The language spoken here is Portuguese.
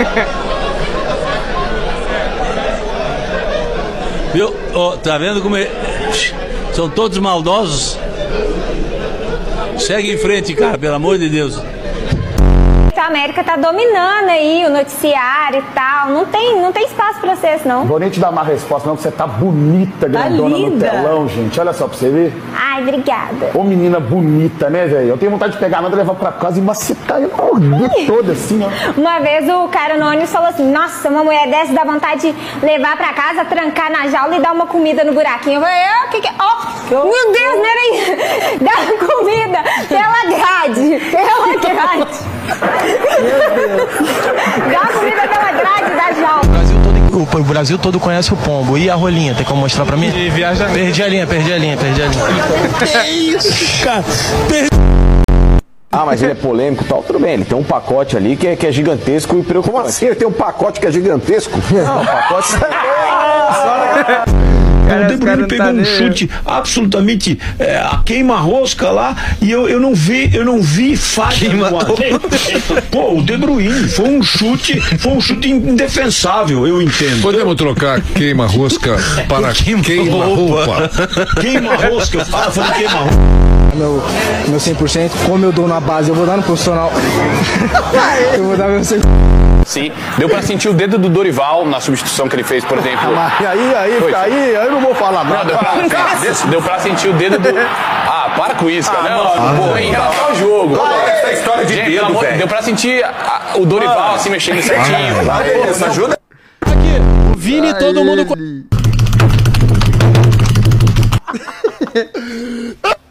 Viu? Oh, tá vendo como é? São todos maldosos? Segue em frente, cara, pelo amor de Deus. A América tá dominando aí o noticiário e tal. Não tem espaço pra vocês, não. Vou nem te dar uma resposta, não, que você tá bonita, grandona no telão, gente. Olha só pra você ver. Ai, obrigada. Ô, menina bonita, né, velho? Eu tenho vontade de pegar a Amanda, levar pra casa e macetar e morder toda assim, ó. Uma vez o cara no ônibus falou assim: nossa, uma mulher dessa dá vontade de levar pra casa, trancar na jaula e dar uma comida no buraquinho. Eu falei: o que que é? Oh, meu Deus, não era isso. Dá comida pela grade. Pela grade. Meu Deus. Dá comida pela grade da jaula. O Brasil todo conhece o pombo. E a rolinha? Tem como mostrar pra mim? Perdi a linha. Que isso, cara? Ah, mas ele é polêmico e tal, tudo bem, ele tem um pacote ali que é gigantesco e preocupante. Como assim? Ele tem um pacote que é gigantesco? Não, o pacote... O De Bruyne pegou um chute absolutamente a queima-rosca lá e eu não vi falha no ar. Pô, o De Bruyne foi um chute indefensável, eu entendo. Podemos trocar queima-rosca para queima-roupa. Queima-rosca, eu falei queima-roupa. Meu 100%, como eu dou na base, eu vou dar no profissional. Eu vou dar meu 100%. Sim, deu pra sentir o dedo do Dorival na substituição que ele fez, por exemplo. Aí eu não vou falar nada. Deu pra sentir o dedo do... Ah, para com isso, cara. Pô, em relação ao jogo. Essa história de dedo, velho. Deu pra sentir o Dorival assim mexendo certinho. Isso ajuda. Aqui, o Vini e todo mundo...